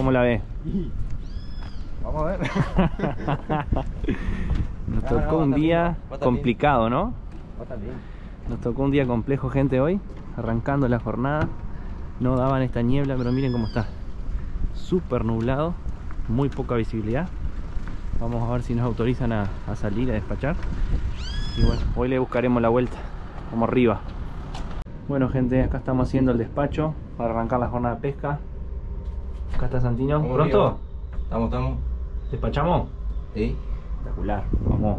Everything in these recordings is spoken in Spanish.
¿Cómo la ve? Vamos a ver. Nos tocó un día complicado, ¿no? Va bien. Nos tocó un día complejo, gente, hoy. Arrancando la jornada. No daban esta niebla, pero miren cómo está. Súper nublado. Muy poca visibilidad. Vamos a ver si nos autorizan a salir a despachar. Y bueno, hoy le buscaremos la vuelta. Como arriba. Bueno, gente, acá estamos haciendo el despacho para arrancar la jornada de pesca. Acá está Santino. ¿Pronto? Estamos. ¿Despachamos? Sí. Espectacular, vamos.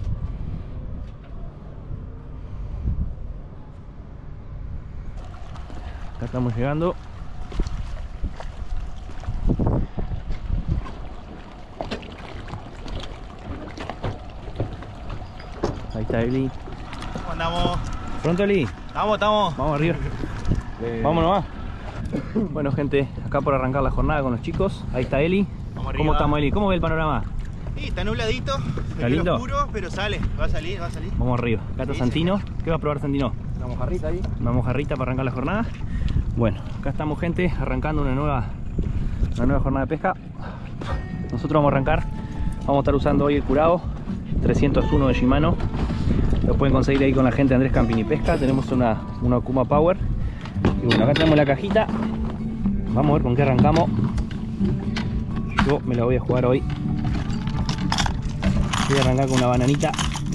Acá estamos llegando. Ahí está Eli. ¿Cómo andamos? ¿Pronto, Eli? Estamos. Vamos arriba. Vámonos más. Bueno, gente, acá por arrancar la jornada con los chicos. Ahí está Eli. Vamos arriba. ¿Cómo estamos, Eli? ¿Cómo ve el panorama? Sí, está nubladito, ¿Está lindo? oscuro, pero sale, va a salir. Vamos arriba. Acá está Sí, Santino. ¿Qué va a probar Santino? Una mojarrita ahí. Una mojarrita para arrancar la jornada. Bueno, acá estamos, gente, arrancando una nueva jornada de pesca. Nosotros vamos a arrancar. Vamos a estar usando hoy el Curado 301 de Shimano. Lo pueden conseguir ahí con la gente de Andrés Camping y Pesca. Tenemos una Okuma Power. Y bueno, acá tenemos la cajita. Vamos a ver con qué arrancamos. Yo me la voy a jugar hoy. Voy a arrancar con una bananita.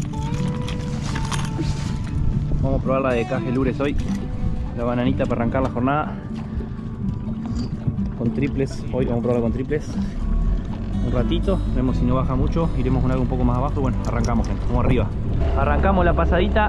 Vamos a probar la de Caje Lures hoy. La bananita para arrancar la jornada. Con triples. Hoy vamos a probarla con triples. Un ratito. Vemos si no baja mucho. Iremos con algo un poco más abajo. Bueno, arrancamos, gente. Vamos arriba. Arrancamos la pasadita.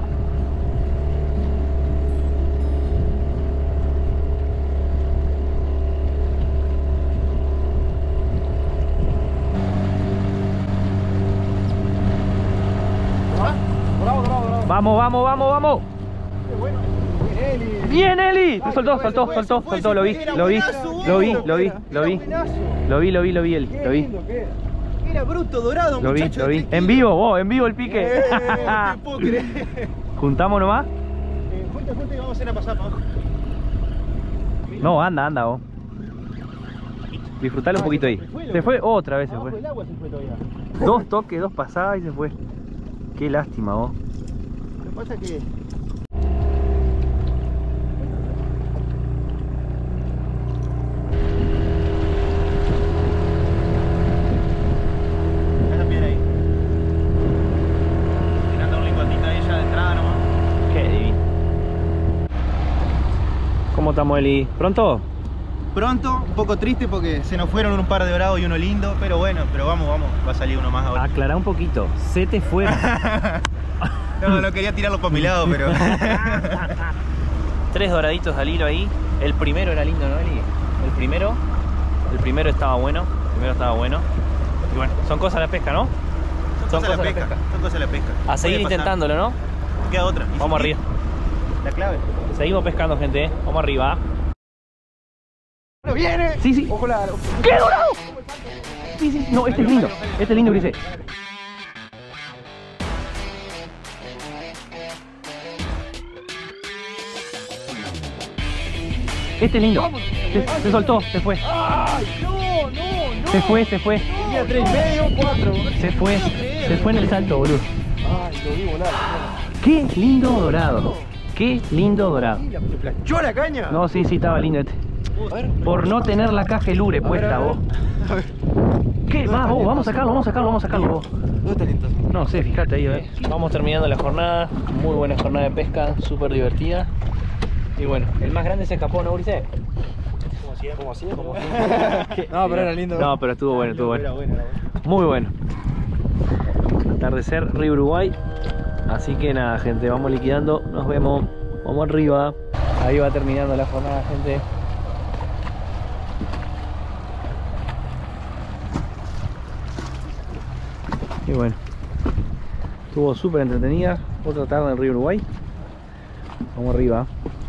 Vamos. Bien, Eli. Soltó, lo vi, Eli. Era bruto, dorado, Lo vi. muchacho. En vivo el pique. No puedo creer. Juntamos nomás. Junta y vamos a hacer la pasada para abajo. No, anda vos. Disfrutalo un poquito ahí. Se fue, otra vez se fue. El agua se fue todavía. 2 toques, 2 pasadas y se fue. Qué lástima vos. Lo que pasa es que... Deja bien ahí. Tirando un lingotito ahí ya de entrada nomás. Qué divino. ¿Cómo estamos, Eli? ¿Pronto? Pronto, un poco triste porque se nos fueron un par de dorados y uno lindo, pero bueno, vamos, va a salir uno más ahora. Aclará un poquito, se te fueron. No quería tirarlo para mi lado, pero... 3 doraditos al hilo ahí. El primero era lindo, ¿no, Eli? El primero estaba bueno. Y bueno, son cosas de la pesca, ¿no? Son cosas de la pesca. A seguir intentándolo, ¿no? Queda otra. Vamos arriba. La clave. Seguimos pescando, gente. Vamos arriba. ¡Viene! Sí. Ojo la... ¡Qué dorado! Sí. No, este es lindo, Grise. Este es lindo. Se soltó, se fue. ¡Ay, no! Se fue. Tenía 3,5, 4. Se fue en el salto, boludo. Ay, lo vi volar. Qué lindo dorado. ¿Te planchó la caña? No, sí, estaba lindo este. Por no tener la caja Lure puesta, vos. A ver. ¿Qué? Vamos a sacarlo vos. ¿Dónde está lento? No sé, fíjate ahí, a ver. Vamos terminando la jornada. Muy buena jornada de pesca, súper divertida. Y bueno, el más grande se escapó, ¿no, Ulises? ¿Cómo hacía? No, pero era lindo. No, pero estuvo bueno. Era bueno. Muy bueno. Atardecer, Río Uruguay. Así que nada, gente, vamos liquidando. Nos vemos. Vamos arriba. Ahí va terminando la jornada, gente. Y bueno, estuvo súper entretenida. Otra tarde en Río Uruguay. Vamos arriba.